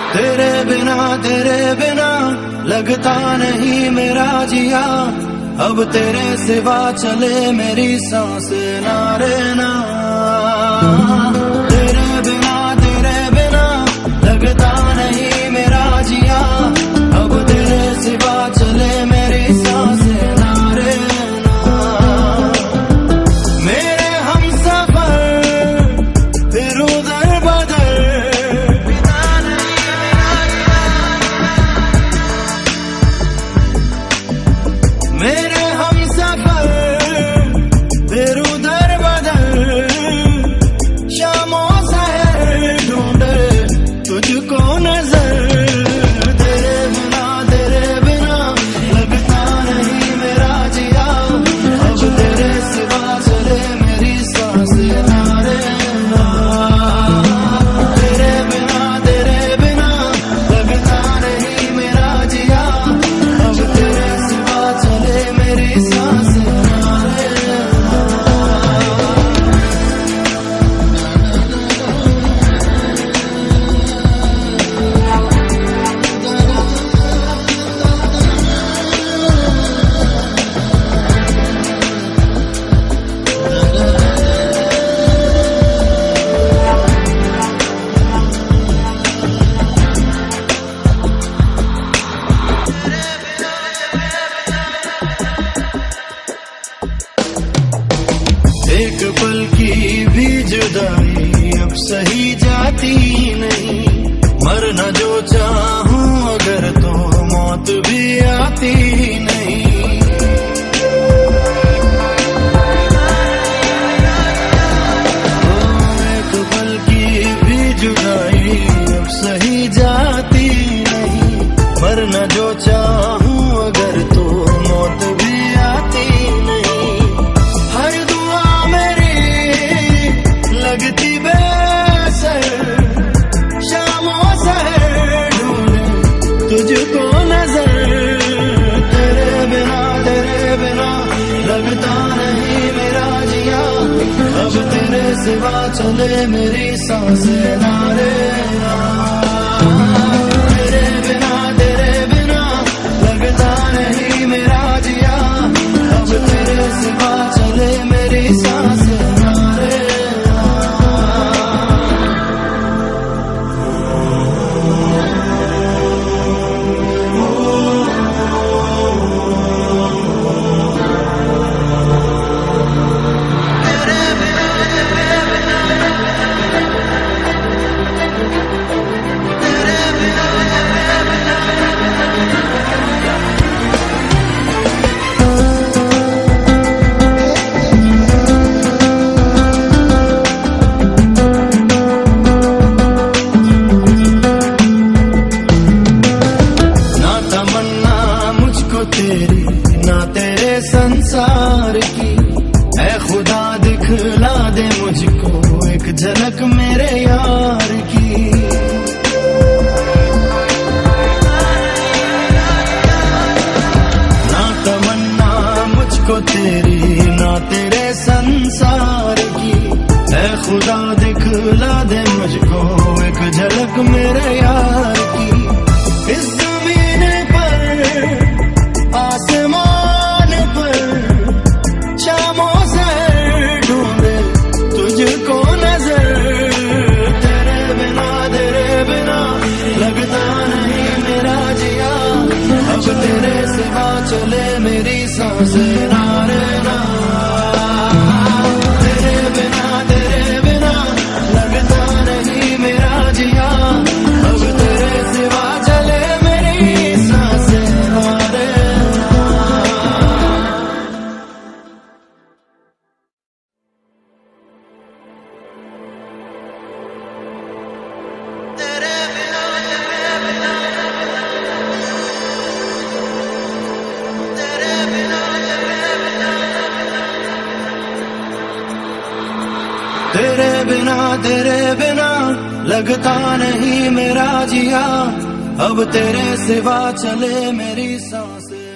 तेरे बिना लगता नहीं मेरा जिया। अब तेरे सिवा चले मेरी सांसें ना रे ना। तेरे बिना लगता नहीं मेरा जिया। अब तेरे सिवा चले मेरी सांसें ना रे ना। मेरे हमसफर फिर उधर बदर मेरे हमसफर फिर उधर बदल। शामों सहर ढूंढे तुझको नजर। तेरे बिना लगता नहीं मेरा जिया। अब तेरे सिवा चले मेरी सांसें ना रे ना। तेरे बिना लगता नहीं मेरा जिया। अब तेरे सिवा चले मेरी सांसें ना रे ना। एक पल की भी जुदाई अब सही जाती नहीं। मरना जो चाहूं अगर तो मौत भी आती नहीं। एक पल की भी जुदाई अब सही जाती नहीं। मरना जो चाहूं अगर तो मौत भी आती नहीं। हर दुआ मेरी लगती बेअसर। शामों सहर ढूंढे तुझको नजर। तेरे बिना लगता नहीं मेरा जिया। अब तेरे सिवा चले मेरी सांसें ना रे ना। तेरे बिना लगता नहीं मेरा जिया। अब तेरे सिवा चले मेरी सांसें ना रे ना। तेरी ना तेरे संसार की ऐ खुदा दिखला दे मुझको एक झलक मेरे यार की। ना तमन्ना मुझको तेरी ना तेरे संसार की ऐ खुदा दिखला दे मुझको एक झलक मेरे यार की। इस जमीन पर आसमान पर शामों सहर ढूंढे तुझको नजर। तेरे बिना लगता नहीं मेरा जिया। अब तेरे सिवा चले मेरी सांसें ना रे ना। तेरे बिना लगता नहीं मेरा जिया। अब तेरे सिवा चले मेरी सांसें ना रे ना। तेरे बिना लगता नहीं मेरा जिया। अब तेरे सिवा चले मेरी सांसें।